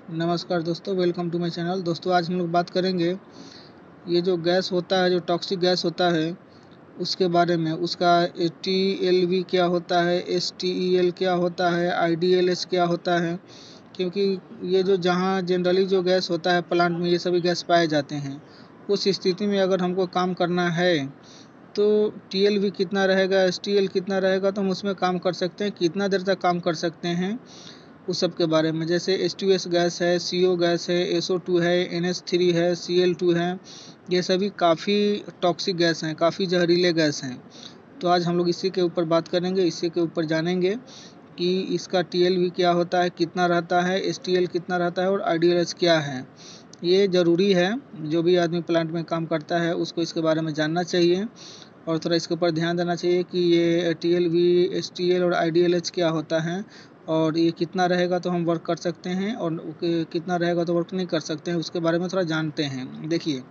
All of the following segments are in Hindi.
नमस्कार दोस्तों, वेलकम टू माय चैनल। दोस्तों आज हम लोग बात करेंगे ये जो गैस होता है, जो टॉक्सिक गैस होता है उसके बारे में। उसका TLV क्या होता है, STEL क्या होता है, IDLH क्या होता है। क्योंकि ये जो जहाँ जनरली जो गैस होता है प्लांट में, ये सभी गैस पाए जाते हैं। उस स्थिति में अगर हमको काम करना है तो TLV कितना रहेगा, STL कितना रहेगा, तो हम उसमें काम कर सकते हैं, कितना देर तक काम कर सकते हैं उस सब के बारे में। जैसे H2S गैस है, CO गैस है, SO2 है, NH3 है, Cl2 है। ये सभी काफ़ी टॉक्सिक गैस हैं, काफ़ी जहरीले गैस हैं। तो आज हम लोग इसी के ऊपर बात करेंगे, इसी के ऊपर जानेंगे कि इसका TLV क्या होता है, कितना रहता है, STL कितना रहता है और IDLH क्या है। ये ज़रूरी है, जो भी आदमी प्लांट में काम करता है उसको इसके बारे में जानना चाहिए और थोड़ा इसके ऊपर ध्यान देना चाहिए कि ये TLV, STL और IDLH क्या होता है और ये कितना रहेगा तो हम वर्क कर सकते हैं और कितना रहेगा तो वर्क नहीं कर सकते हैं, उसके बारे में थोड़ा जानते हैं। देखिए,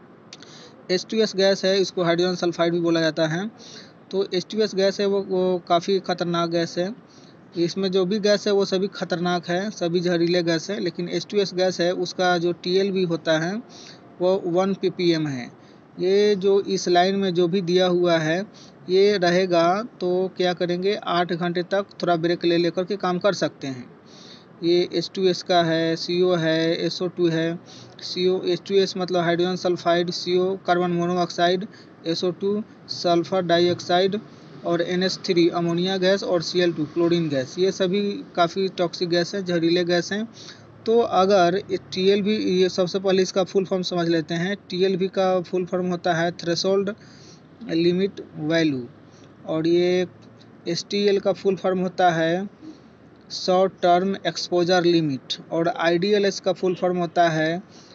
H2S गैस है, इसको हाइड्रोजन सल्फाइड भी बोला जाता है। तो H2S गैस है वो काफ़ी खतरनाक गैस है। इसमें जो भी गैस है वो सभी खतरनाक है, सभी जहरीले गैस है। लेकिन H2S गैस है उसका जो TLV होता है वो 1 ppm है। ये जो इस लाइन में जो भी दिया हुआ है ये रहेगा तो क्या करेंगे, 8 घंटे तक थोड़ा ब्रेक ले लेकर के काम कर सकते हैं। ये H2S का है, CO है, SO2 है। H2S मतलब hydrogen sulphide, CO carbon monoxide, SO2 sulphur dioxide और NH3 अमोनिया गैस और Cl2 क्लोरीन गैस। ये सभी काफ़ी टॉक्सिक गैस हैं, जहरीले गैस हैं। तो अगर TLV, ये सबसे पहले इसका फुल फॉर्म समझ लेते हैं। TLV का फुल फॉर्म होता है थ्रेशोल्ड लिमिट वैल्यू और ये STL का फुल फॉर्म होता है शॉर्ट टर्म एक्सपोजर लिमिट और IDLH का फुल फॉर्म होता है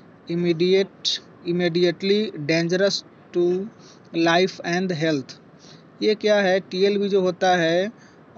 immediately dangerous to life and health. ये क्या है, TLV जो होता है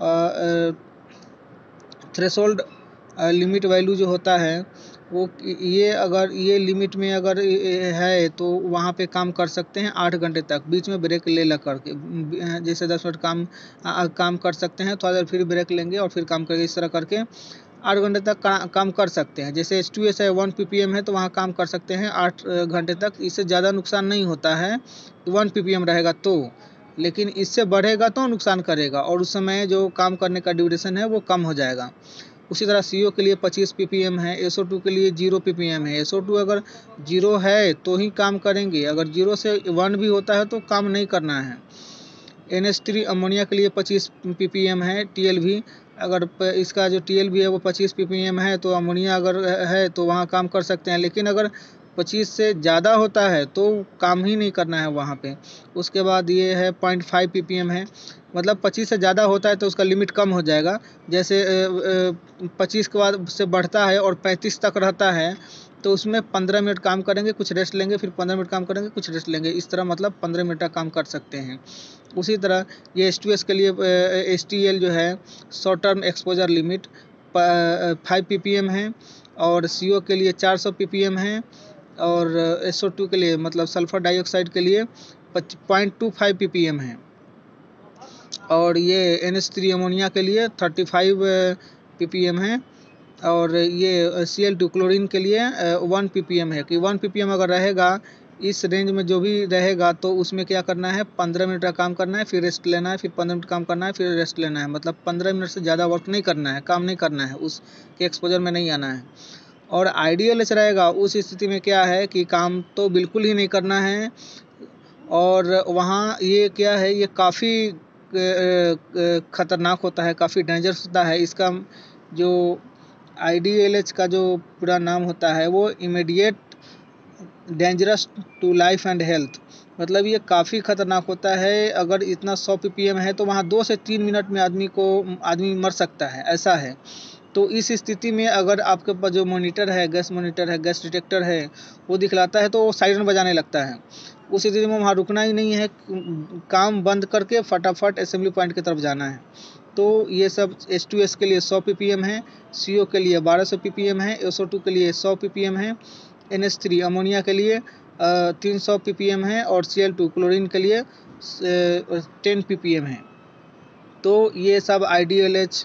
थ्रेशोल्ड लिमिट वैल्यू जो होता है वो, ये अगर ये लिमिट में अगर है तो वहाँ पे काम कर सकते हैं 8 घंटे तक, बीच में ब्रेक ले कर के। जैसे 10 मिनट काम कर सकते हैं, थोड़ा देर फिर ब्रेक लेंगे और फिर काम करेंगे। इस तरह करके 8 घंटे तक काम कर सकते हैं। जैसे H2S है 1 ppm है तो वहाँ काम कर सकते हैं 8 घंटे तक। इससे ज़्यादा नुकसान नहीं होता है 1 ppm रहेगा तो, लेकिन इससे बढ़ेगा तो नुकसान करेगा और उस समय जो काम करने का ड्यूरेशन है वो कम हो जाएगा। उसी तरह CO के लिए 25 ppm है, SO2 के लिए 0 ppm है। SO2 अगर 0 है तो ही काम करेंगे, अगर 0 से 1 भी होता है तो काम नहीं करना है। NH3 अमोनिया के लिए 25 ppm है TLV। अगर इसका जो TLV है वो 25 ppm है तो अमोनिया अगर है तो वहाँ काम कर सकते हैं। लेकिन अगर 25 से ज़्यादा होता है तो काम ही नहीं करना है वहाँ पे। उसके बाद ये है 0.5 ppm है, मतलब 25 से ज़्यादा होता है तो उसका लिमिट कम हो जाएगा। जैसे 25 के बाद से बढ़ता है और 35 तक रहता है तो उसमें 15 मिनट काम करेंगे, कुछ रेस्ट लेंगे, फिर 15 मिनट काम करेंगे, कुछ रेस्ट लेंगे। इस तरह मतलब 15 मिनट का काम कर सकते हैं। उसी तरह ये H2S के लिए STL जो है short term exposure limit 5 ppm है और CO के लिए 400 ppm है और SO2 के लिए मतलब सल्फर डाइऑक्साइड के लिए 0.25 ppm है और ये NH3 अमोनिया के लिए 35 ppm है और ये Cl2 क्लोरीन के लिए 1 ppm है। कि 1 ppm अगर रहेगा इस रेंज में जो भी रहेगा तो उसमें क्या करना है, 15 मिनट का काम करना है, फिर रेस्ट लेना है, फिर 15 मिनट काम करना है, फिर रेस्ट लेना है। मतलब 15 मिनट से ज़्यादा वर्क नहीं करना है, काम नहीं करना है, उसके एक्सपोजर में नहीं आना है। और IDLH रहेगा उस स्थिति में क्या है कि काम तो बिल्कुल ही नहीं करना है और वहाँ ये क्या है, ये काफ़ी ख़तरनाक होता है, काफ़ी डेंजरस होता है। इसका जो IDLH का जो पूरा नाम होता है वो immediate dangerous to life and health, मतलब ये काफ़ी ख़तरनाक होता है। अगर इतना 100 ppm है तो वहाँ 2 से 3 मिनट में आदमी मर सकता है, ऐसा है। तो इस स्थिति में अगर आपके पास जो मॉनिटर है, गैस डिटेक्टर है, वो दिखलाता है तो वो साइरन बजाने लगता है। उस स्थिति में वहाँ रुकना ही नहीं है, काम बंद करके फटाफट असेंबली पॉइंट की तरफ जाना है। तो ये सब H2S के लिए 100 ppm है, CO के लिए 1200 ppm है, SO2 के लिए 100 ppm है, NH3 अमोनिया के लिए 300 ppm है और Cl2 क्लोरीन के लिए 10 ppm है। तो ये सब IDLH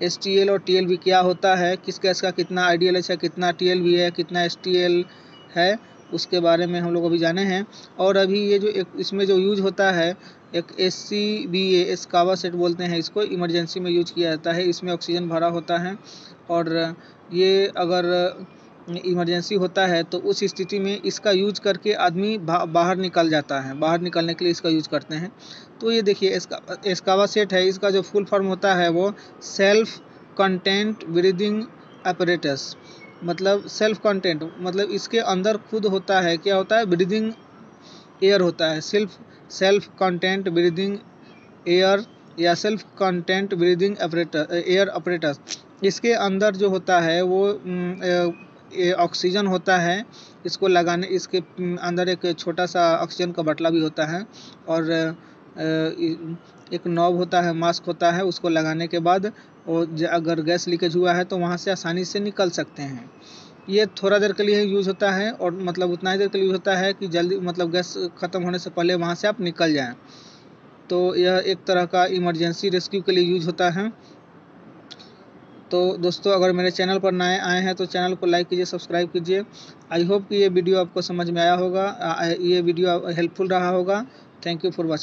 STL और TLV क्या होता है, किस गैस का कितना IDLH है, कितना TLV है, कितना STL है, उसके बारे में हम लोग अभी जाने हैं। और अभी ये जो एक इसमें जो यूज होता है एक SCBA एस्कावा सेट बोलते हैं इसको, इमरजेंसी में यूज किया जाता है। इसमें ऑक्सीजन भरा होता है और ये अगर इमरजेंसी होता है तो उस स्थिति में इसका यूज करके आदमी बाहर निकल जाता है, बाहर निकलने के लिए इसका यूज करते हैं। तो ये देखिए एस्कावा सेट है, इसका जो फुल फॉर्म होता है वो सेल्फ कंटेंट ब्रीदिंग apparatus, मतलब सेल्फ कंटेंट मतलब इसके अंदर खुद होता है, क्या होता है, ब्रीदिंग एयर होता है, सेल्फ कंटेंट ब्रीदिंग एयर या self content breathing air apparatus. इसके अंदर जो होता है वो ऑक्सीजन होता है, इसको लगाने इसके अंदर एक छोटा सा ऑक्सीजन का बटला भी होता है और एक नॉब होता है, मास्क होता है, उसको लगाने के बाद वो अगर गैस लीकेज हुआ है तो वहाँ से आसानी से निकल सकते हैं। ये थोड़ा देर के लिए यूज़ होता है और मतलब उतना ही देर के लिए यूज़ होता है कि जल्दी मतलब गैस ख़त्म होने से पहले वहाँ से आप निकल जाएं। तो यह एक तरह का इमरजेंसी रेस्क्यू के लिए यूज होता है। तो दोस्तों अगर मेरे चैनल पर नए आए हैं तो चैनल को लाइक कीजिए, सब्सक्राइब कीजिए। आई होप कि ये वीडियो आपको समझ में आया होगा, ये वीडियो हेल्पफुल रहा होगा। Thank you for watching.